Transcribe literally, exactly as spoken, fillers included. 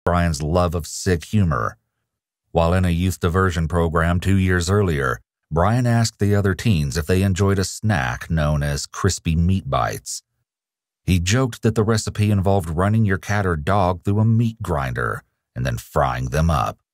Brian's love of sick humor. While in a youth diversion program two years earlier, Brian asked the other teens if they enjoyed a snack known as crispy meat bites. He joked that the recipe involved running your cat or dog through a meat grinder and then frying them up.